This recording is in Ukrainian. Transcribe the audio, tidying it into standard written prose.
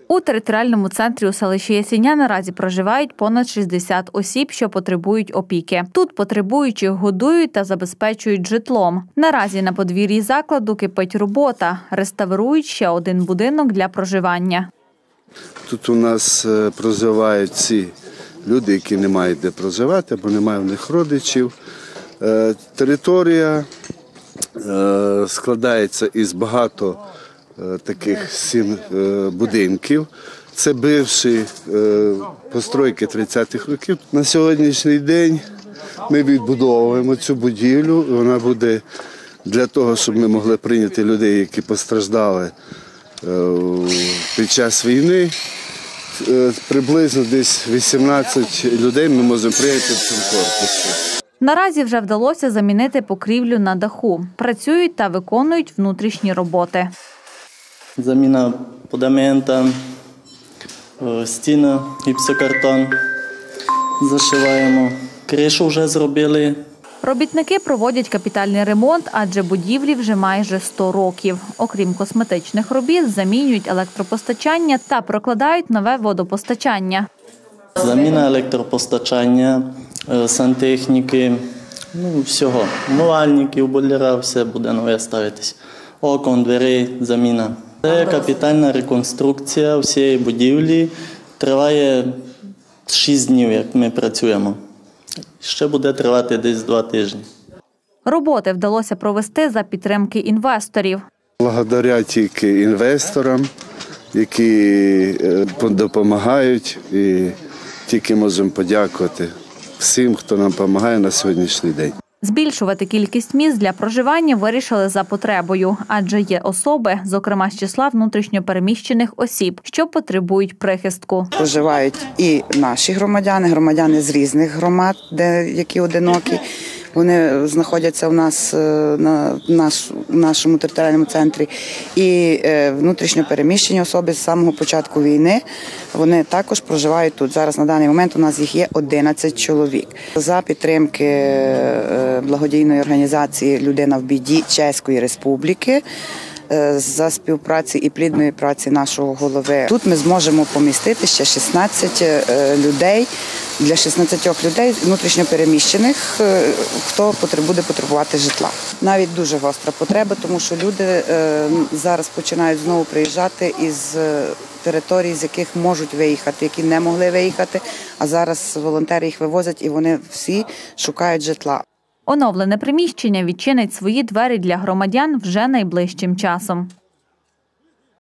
У територіальному центрі у селищі Ясіня наразі проживають понад 60 осіб, що потребують опіки. Тут потребуючих годують та забезпечують житлом. Наразі на подвір'ї закладу кипить робота. Реставрують ще один будинок для проживання. Тут у нас проживають ці люди, які не мають де проживати, бо немає в них родичів. Територія складається із багато таких 7 будинків. Це бивші постройки 30-х років. На сьогоднішній день ми відбудовуємо цю будівлю. Вона буде для того, щоб ми могли прийняти людей, які постраждали під час війни. Приблизно десь 18 людей ми можемо прийняти в цьому корпусі. Наразі вже вдалося замінити покрівлю на даху. Працюють та виконують внутрішні роботи. Заміна подамента, стіна, гіпсокартон зашиваємо. Кришу вже зробили. Робітники проводять капітальний ремонт, адже будівлі вже майже 100 років. Окрім косметичних робіт, замінюють електропостачання та прокладають нове водопостачання. Заміна електропостачання, сантехніки, всього. Умивальників, бойлера, все буде нове ставитись. Окон, дверей, заміна. Це капітальна реконструкція всієї будівлі. Триває 6 днів, як ми працюємо. Ще буде тривати десь 2 тижні. Роботи вдалося провести за підтримки інвесторів. Благодаря тільки інвесторам, які допомагають, і тільки можемо подякувати всім, хто нам допомагає на сьогоднішній день. Збільшувати кількість місць для проживання вирішили за потребою, адже є особи, зокрема з числа внутрішньопереміщених осіб, що потребують прихистку. Проживають і наші громадяни з різних громад, які одинокі. Вони знаходяться у нас в нашому територіальному центрі. І внутрішньопереміщені особи з самого початку війни, вони також проживають тут. Зараз на даний момент у нас їх є 11 чоловік. За підтримки благодійної організації «Людина в біді» Чеської Республіки, за співпраці і плідної праці нашого голови. Тут ми зможемо помістити ще 16 людей, для 16 людей внутрішньопереміщених, хто буде потребувати житла. Навіть дуже гостра потреба, тому що люди зараз починають знову приїжджати із територій, з яких можуть виїхати, які не могли виїхати, а зараз волонтери їх вивозять і вони всі шукають житла. Оновлене приміщення відчинить свої двері для громадян вже найближчим часом.